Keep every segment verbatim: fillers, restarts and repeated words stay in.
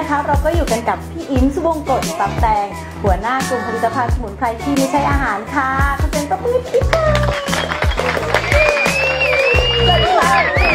นะคะเราก็อยู่กันกับพี่อิ๋มสุวงกฎทรัพย์แตงหัวหน้ากลุ่มผลิตภัณฑ์สมุนไพรที่ไม่ใช่อาหารค่ะขอเป็นตัวพี่อิ๋มค่ะสวัสดีค่ะ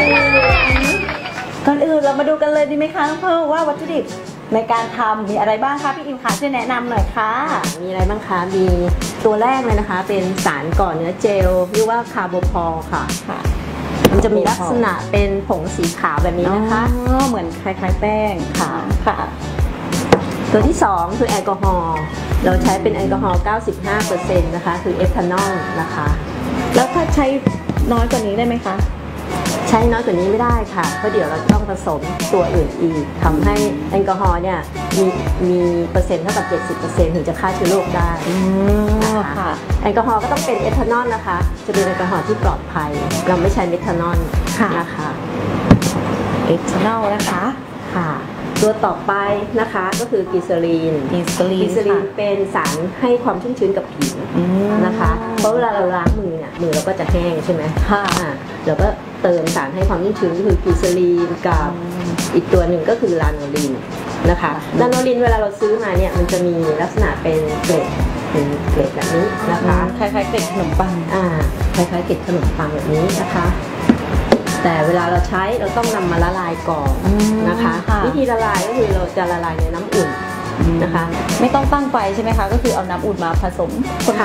ก่อนอื่นเรามาดูกันเลยดีไหมคะน้องเพิ่มว่าวัตถุดิบในการทำมีอะไรบ้างคะพี่อิ๋มคะช่วยแนะนำหน่อยค่ะมีอะไรบ้างคะมีตัวแรกเลยนะคะเป็นสารก่อเนื้อเจลเรียกว่าคาร์โบพอลค่ะมันจะมีลักษณะเป็นผงสีขาวแบบนี้นะคะเหมือนคล้ายๆแป้งค่ะค่ะตัวที่สองคือแอลกอฮอล์เราใช้เป็นแอลกอฮอล์ เก้าสิบห้าเปอร์เซ็นต์ นะคะคือเอทานอลนะคะแล้วถ้าใช้น้อยกว่านี้ได้ไหมคะใช้น้อยกว่านี้ไม่ได้ค่ะเพราะเดี๋ยวเราต้องผสมตัวอื่นอีกทำให้แอลกอฮอล์เนี่ยมีมีเปอร์เซ็นต์เท่ากับ เจ็ดสิบเปอร์เซ็นต์ ถึงจะฆ่าเชื้อโรคได้นะคะแอลกอฮอล์ก็ต้องเป็นเอทานอลนะคะจะเป็นแอลกอฮอล์ที่ปลอดภัยเราไม่ใช้เมทานอลนะคะเอทานอลนะคะค่ะตัวต่อไปนะคะก็คือกิซาลีนกิซาลีนกิซาลีนเป็นสารให้ความชุ่มชื้นกับผิวนะคะเพราะเวลาเราล้างมือเนี่ยมือเราก็จะแห้งใช่ไหมค่ะเราก็เติมสารให้ความชุ่มชื้นก็คือกิซาลีนกับอีกตัวหนึ่งก็คือลาโนลินนะคะลาโนลินเวลาเราซื้อมาเนี่ยมันจะมีลักษณะเป็นเกล็ดเป็นเกล็ดแบบนี้นะคะคล้ายๆเกล็ดขนมปังอ่าคล้ายๆเกล็ดขนมปังแบบนี้นะคะแต่เวลาเราใช้เราต้องนำมาละลายก่อนนะคะวิธีละลายก็คือเราจะละลายในน้ำอุ่นนะคะไม่ต้องตั้งไฟใช่ไหมคะก็คือเอาน้ำอุ่นมาผสมคน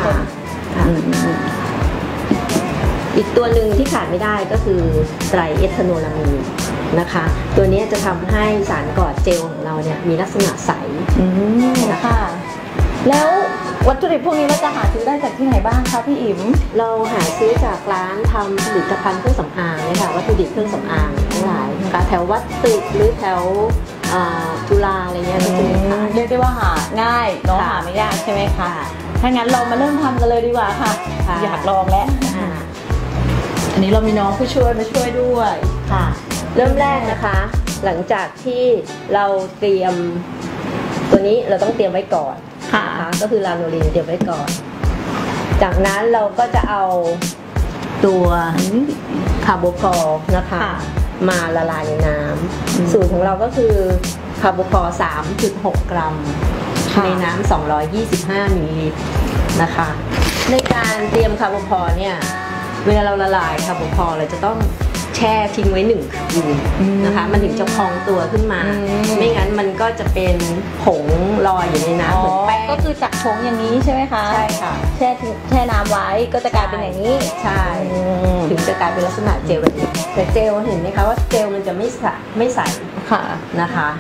ๆอีกตัวหนึ่งที่ขาดไม่ได้ก็คือไตรเอทานอลามีนนะคะตัวนี้จะทำให้สารก่อเจลของเราเนี่ยมีลักษณะใสนะคะแล้ววัตถุดิบพวกนี้เราจะหาซื้อได้จากที่ไหนบ้างคะพี่อิ๋มเราหาซื้อจากร้านทำผลิตภัณฑ์เครื่องสำอางเนี่ยค่ะวัตถุดิบเครื่องสำอางทั้งหลายนะคะแถววัดตึกหรือแถวจุฬาอะไรเงี้ยก็จะมีขายเรียกได้ว่าหาง่ายเนาะหาไม่ยากใช่ไหมคะถ้างั้นเรามาเริ่มทำกันเลยดีกว่าค่ะอยากลองแล้วอันนี้เรามีน้องผู้ช่วยมาช่วยด้วยค่ะเริ่มแรกนะคะหลังจากที่เราเตรียมตัวนี้เราต้องเตรียมไว้ก่อนค่ะก็คือลาโนลินเตรียมไว้ก่อนจากนั้นเราก็จะเอาตัวคาร์โบพอลนะคะมาละลายในน้ำสูตรของเราก็คือคาร์โบพอล สามจุดหก กรัมในน้ำสองร้อยยี่สิบห้ามิลลิลิตรนะคะในการเตรียมคาร์โบพอลเนี่ยเวลาเราละลายคาร์โบพอลเราจะต้องแช่ทิ้งไว้หนึ่งคืนนะคะมันถึงจะพองตัวขึ้นมาไม่งั้นมันก็จะเป็นผงลอยอยู่ในน้ำเหมือนแป้งก็คือจากผงอย่างนี้ใช่ไหมคะใช่ค่ะแช่แช่น้ำไว้ก็จะกลายเป็นอย่างนี้ใช่ถึงจะกลายเป็นลักษณะเจลแบบนี้แต่เจลเห็นไหมคะว่าเจลมันจะไม่ใสไม่ใสค่ะนะคะ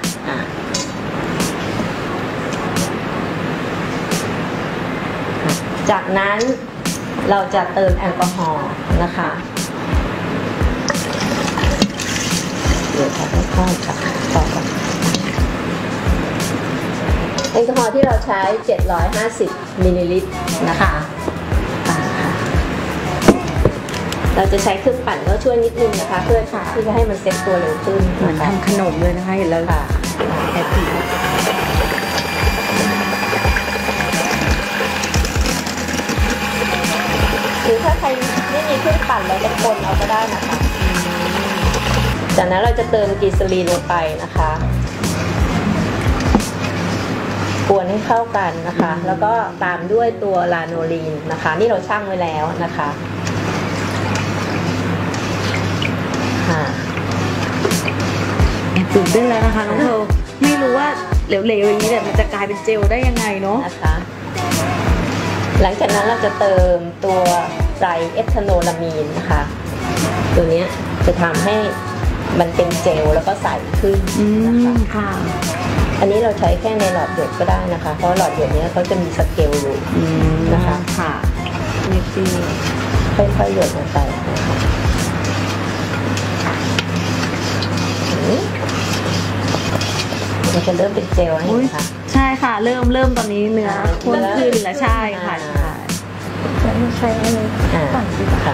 จากนั้นเราจะเติมแอลกอฮอล์นะคะเดี๋ยวค่อยๆค่ะต่อกันแอลกอฮอล์ที่เราใช้เจ็ดร้อยห้าสิบมิลลิลิตรนะคะเราจะใช้เครื่องปั่นก็ช่วยนิดนึงนะคะเพื่อที่จะให้มันเซ็ตตัวเร็วขึ้นเหมือนทำขนมเลยนะคะเห็นแล้วค่ะแอบผิดหรือถ้าใครไม่มีเครื่องปั่นเราจะคนเอาก็ได้นะคะจากนั้นเราจะเติมกิซาลีนลงไปนะคะกวนให้เข้ากันนะคะแล้วก็ตามด้วยตัวลาโนลีนนะคะนี่เราชั่งไว้แล้วนะคะค่ะตื่นเต้นแล้วนะคะน้องเธอไม่รู้ว่าเหลวๆอย่างนี้เนี่ยมันจะกลายเป็นเจลได้ยังไงเนาะนะคะหลังจากนั้นเราจะเติมตัวไตรเอทานอลามีนนะคะตัวนี้จะทำให้มันเป็นเจลแล้วก็ใสขึ้นนะคะค่ะอันนี้เราใช้แค่ในหลอดหยดก็ได้นะคะเพราะหลอดหยดนี้เขาจะมีสเกลอยู่นะคะค่ะนี่คือค่อยๆหยดลงไปมันจะเริ่มเป็นเจลนี่ค่ะใช่ค่ะเริ่มเริ่มตอนนี้เนื้อข้นขึ้นแล้วใช่ค่ะใช่ใช่ปั่นดีค่ะ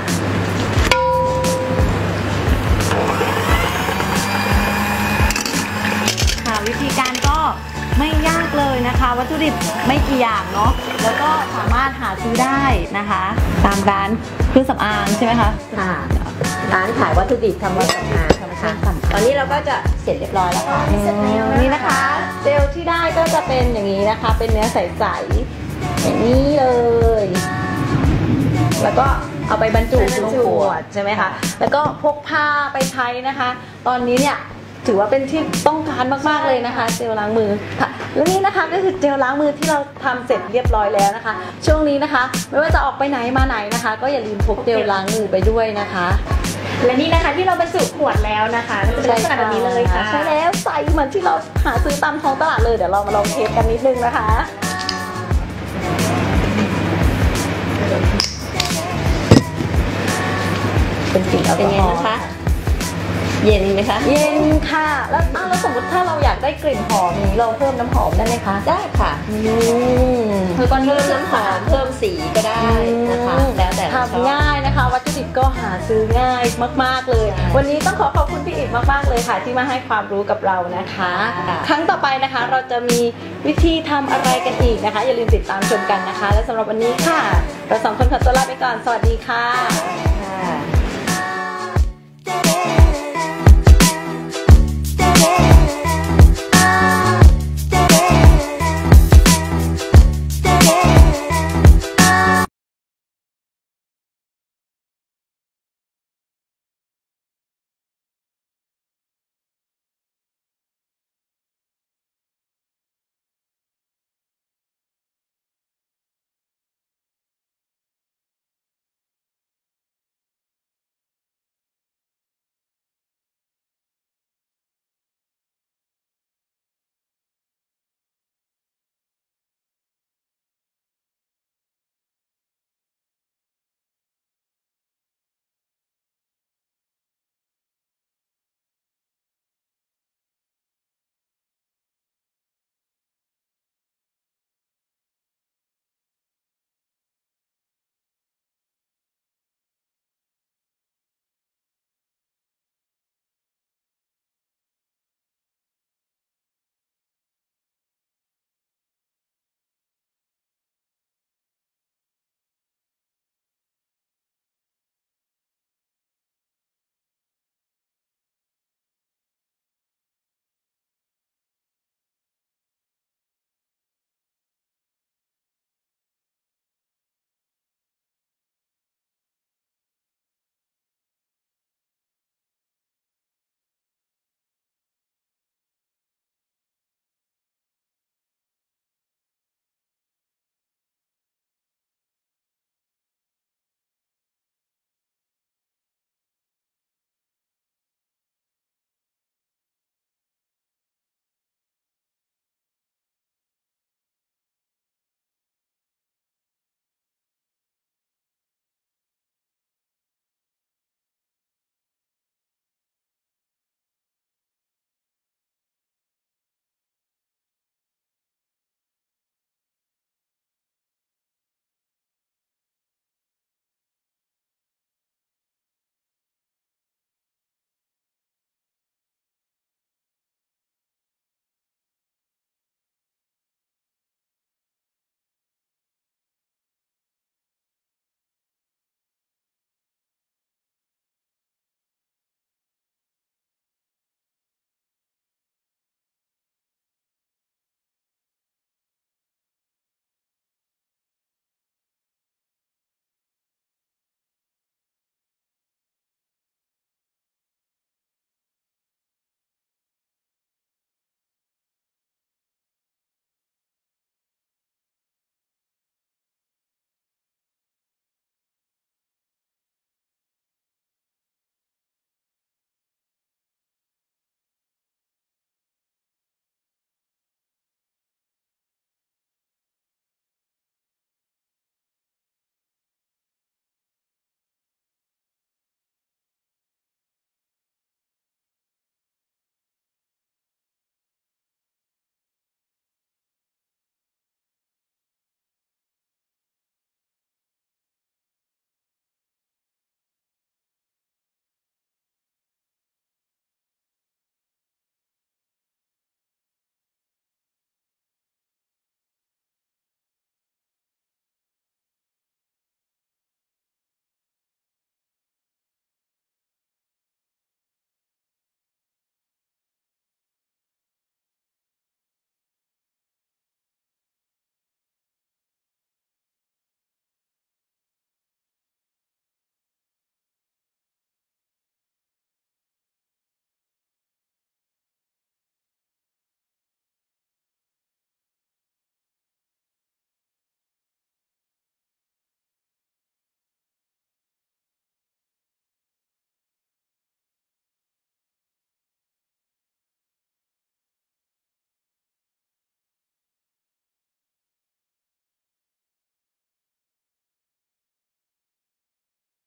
วิธีการก็ไม่ยากเลยนะคะวัตถุดิบไม่กี่อย่างเนาะแล้วก็สามารถหาซื้อได้นะคะตามร้านเครื่องสำอางใช่ไหมคะค่ะร้านขายวัตถุดิบทำวัตถุดิบธรรมชค่ะตอนนี้เราก็จะเสร็จเรียบร้อยแล้วค่ะนี่นะคะเจลที่ได้ก็จะเป็นอย่างนี้นะคะ เป็นเนื้อใสๆอย่างนี้เลย แล้วก็เอาไปบรรจุในขวดใช่ไหมคะแล้วก็พกพาไปใช้นะคะ ตอนนี้เนี่ยถือว่าเป็นที่ต้องการมากๆเลยนะคะ เจลล้างมือค่ะและนี่นะคะก็คือเจลล้างมือที่เราทำเสร็จเรียบร้อยแล้วนะคะ ช่วงนี้นะคะ ไม่ว่าจะออกไปไหนมาไหนนะคะ ก็อย่าลืมพกเจลล้างมือไปด้วยนะคะและนี่นะคะที่เราบรรจุขวดแล้วนะคะก็จะเป็นลักษณะแบบนี้เลยค่ะใช่แล้วใสเหมือนที่เราหาซื้อตามท้องตลาดเลยเดี๋ยวเรามาลองเทสกันนิดนึงนะคะเป็นกลิ่นแอลเป็นกอไงฮอล์นะคะ เย็นไหมคะเย็นค่ะแล้วอ้าวแล้วสมมติถ้าเราอยากได้กลิ่นหอมนี้เราเพิ่มน้ำหอมได้ไหมคะได้ค่ะอืมคือตอนนี้เพิ่มน้ำหอมเพิ่มสีก็ได้นะคะ แล้วแต่เราชอบทำง่ายนะคะ วัตถุดิบก็หาซื้อง่ายมากๆเลยใช่วันนี้ต้องขอขอบคุณพี่อิฐมากๆเลยค่ะ ที่มาให้ความรู้กับเรานะคะค่ะครั้งต่อไปนะคะเราจะมีวิธีทำอะไรกันอีกนะคะ อย่าลืมติดตามชมกันนะคะ และสำหรับวันนี้ค่ะเราสองคนขอตัวลาไปก่อนสวัสดีค่ะ